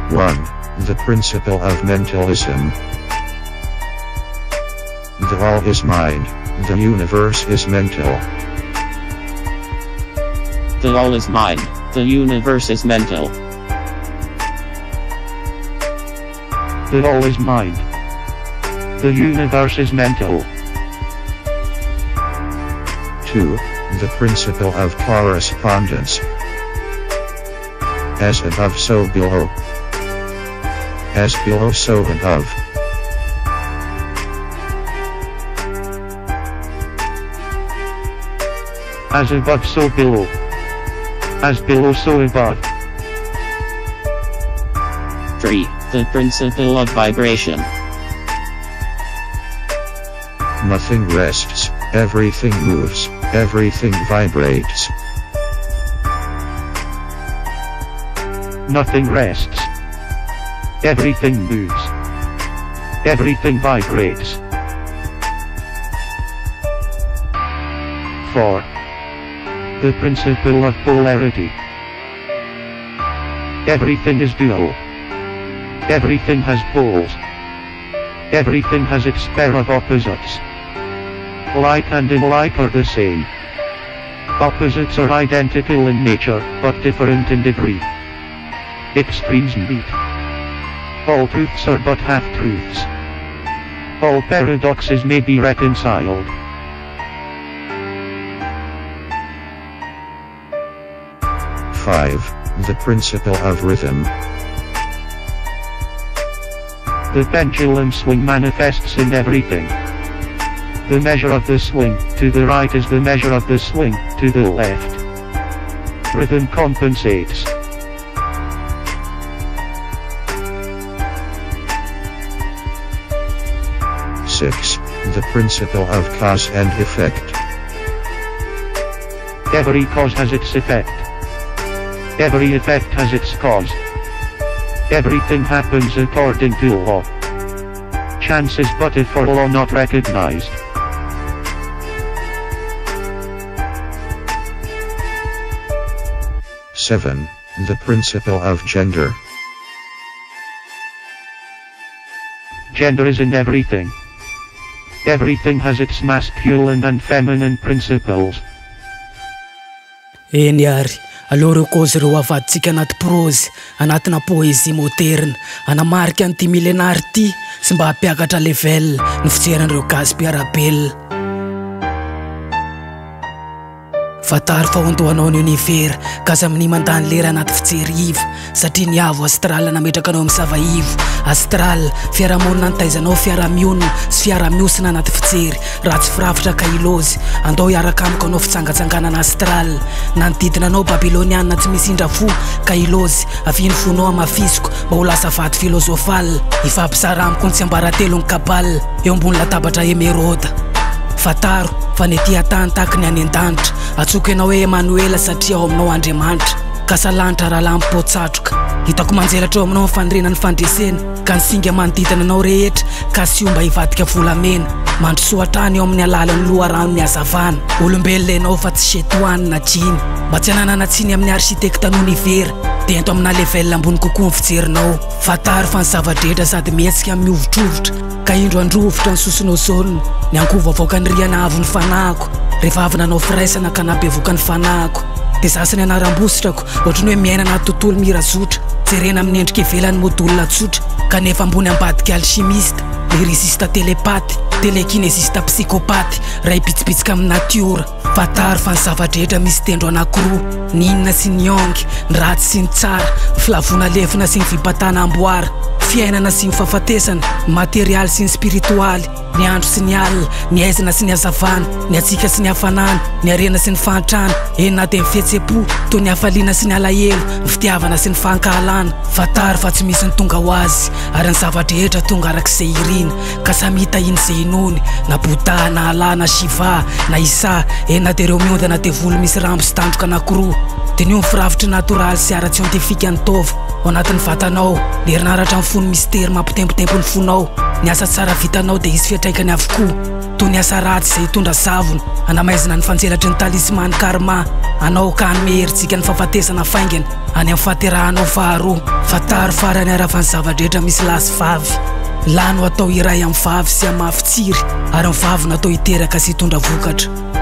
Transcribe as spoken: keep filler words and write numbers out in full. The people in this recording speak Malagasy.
one. The principle of mentalism. The all is mind, the universe is mental. The all is mind, the universe is mental. The all is mind, the universe is mental. two. The principle of correspondence. As above so below. As below so above. As above so below. As below so above. three. The principle of vibration. Nothing rests, everything moves, everything vibrates. Nothing rests. Everything moves. Everything vibrates. four. The principle of polarity. Everything is dual. Everything has poles. Everything has its pair of opposites. Like and unlike are the same. Opposites are identical in nature, but different in degree. Extremes meet. All truths are but half-truths. All paradoxes may be reconciled. five. The principle of rhythm. The pendulum swing manifests in everything. The measure of the swing to the right is the measure of the swing to the left. Rhythm compensates. six. The principle of cause and effect. Every cause has its effect. Every effect has its cause. Everything happens according to law. Chance is but if for law not recognized. seven. The principle of gender. Gender is in everything. Everything has its masculine and feminine principles. Eny ary, aloro cause reo avaditsika anaty prose, anatina poésie moderne, anamarika an'ity millénaire ty, sy mba hampiakatra level ny fijeran'ireo gaspard-Raphael. Fatary fa hondohanao ny univers, gaza amin'ny mandany lera anaty fijerivo, satria ny avo astral nametraka anao amin'ny sava-ivo. Astral, fiarahamonina nitaizanao fiaraha-mionina sy fiaraha-miosina anaty fijery, raha tsy firafitra kailozy, andao hiaraka amiko anao fitsangatsanganana astral. Nanodidina anao babyloniana tsy misindra fo, kailozy, avy ny fonao amafisiko, mba ho lasa vaty filozofal, ifampisara amiko ny tsy ambaratelo ny kabal, eo ambony latabatra emerôda. Fataro, fa nety hatany taky ny any an-danitra, atsoky ianao hoe Emanuela satria ao aminao Andriamanitra, ka salanitra raha lampotsatroka. Hitako manjelatra ao aminao fanirena ny fandresena, ka ny singa manodidina anao rehetra, ka sy omba hivadika volamena, mandrosoatrany eo amin'ny alalan'ny loharano ny hazavana. Olombelona ianao fa tsy setoany na jiny, mba tsy hananana tsiny amin'ny arsitekta n'univers, dia ento amina level ambony kokoa ny fijerinao. Fatary fa ny zava-drehetra sady mihetsika mihovitrovitra, ka indro androvitra ny sosonao zonina, ny ankovo avoaka ny riana avo ny fanahiko, rehefa avy nanao firaisana ka nabevoaka ny fanahiko. Dia zasany anaram-bositrako, ohatrany hoe miaina anaty tontolo mirazotra, jerena amin'ny endrika ivelany modolina tsotra, kanefa ambony ambadika alchimiste, lyriciste télépaty, télékinésiste psychopaty, ray pitsipitsika amin'ny natiora. Fatary fa ny zava-drehetra misy tendro anakiroa, ny inona sy ny ongy, ny ratsy sy ny tsara, filavona lefina sy ny vipatana amboara, fiainana sy ny fahafatesana, materialy sy ny spiritualy, ny andro sy ny alina, ny aizana sy ny hazavana, ny atsika sy ny hafanana, ny arena sy ny fahantrana, enina dia ny fihetsem-po, toy ny hafaliana sy ny alahelo, ny fitiavana sy ny fahankahalana. Fatary fa tsy misy ny tonga ho azy, ary ny zava-drehetra tonga arak'izay irina, ka samy hita iny izay inony, na Bouddha, na Allah, na Shiva, na Isa, enina dia ireo miondana dia volo misy rambo sy tandroka anakiroa. Dia ny firafitry natoraly sy ara-tsientifika ny tova ao anatin'ny vatanao, dia herinaratra ny fony mystera mampitempotempo ny fonao, ny asa tsara vitanao dia izy fiatraikany avokoa toy ny asa ratsy izay hitondra zavona anamaizina ny fanjelatry ny talismany karma anao ka hanome heritsika ny fahafatesana faingana any amin'ny fahaterahanao faharoa fataro farany aravan'ny zavadrehetra misy lasy vavy lano atao iray amin'ny vavy sy amin'ny mafitsiry ary ny vavy natao hiteraka sy hitondra vokatra